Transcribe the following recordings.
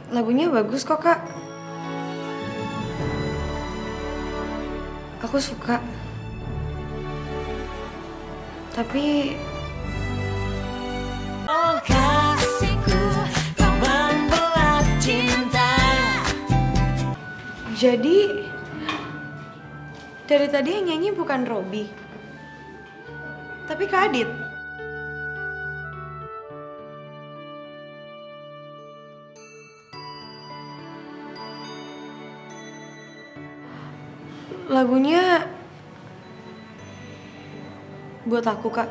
Lagunya bagus kok, Kak. Aku suka. Tapi oh kasihku, kau membuat cinta. jadi dari tadi yang nyanyi bukan Robby, tapi Kak Adit. Lagunya buat aku, Kak.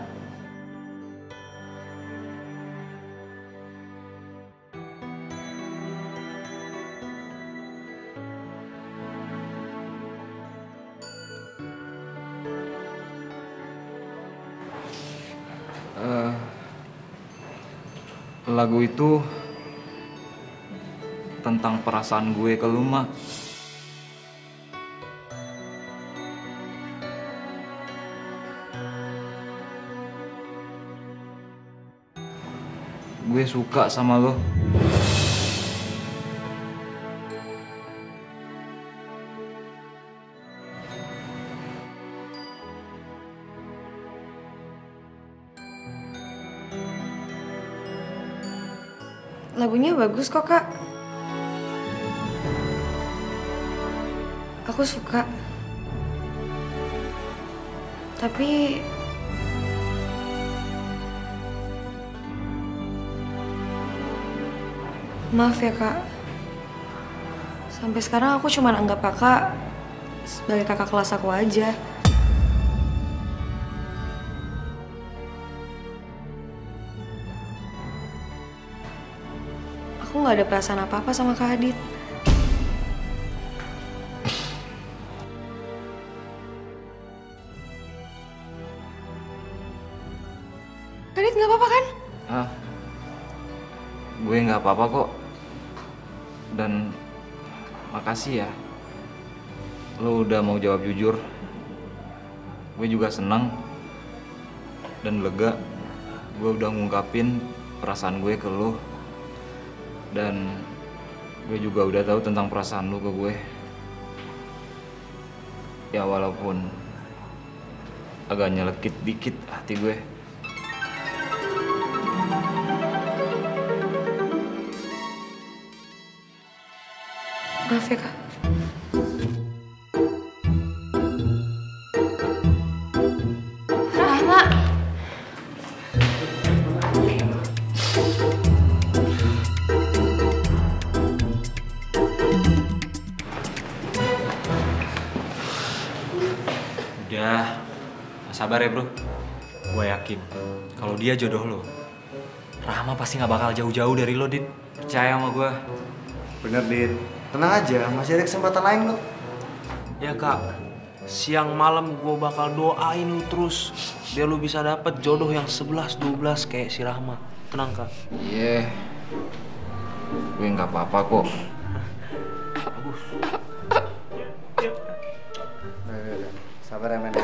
Lagu itu tentang perasaan gue ke lu, Mak. Gue suka sama lo. Lagunya bagus kok, Kak. Aku suka. Tapi maaf ya, Kak. Sampai sekarang aku cuma anggap Kakak sebagai kakak kelas aku aja. Aku nggak ada perasaan apa-apa sama Kak Adit. Kak Adit nggak apa-apa kan? Gue nggak apa-apa kok. Dan makasih ya, lo udah mau jawab jujur. Gue juga senang dan lega. Gue udah ngungkapin perasaan gue ke lo. Dan gue juga udah tahu tentang perasaan lo ke gue. Ya walaupun agak nyelekit dikit hati gue. Maaf ya, Kak. Rahma. Udah, sabar ya bro. Gue yakin kalau dia jodoh lo, Rahma pasti nggak bakal jauh-jauh dari lo, Dit. Percaya sama gue. Bener, Dit. Tenang aja, masih ada kesempatan lain kok. Ya kak, siang malam gue bakal doain lu terus biar lu bisa dapet jodoh yang 11-12 kayak si Rahma. Tenang kak. Iya, gue nggak apa-apa kok. Udah. Sabar ya, men.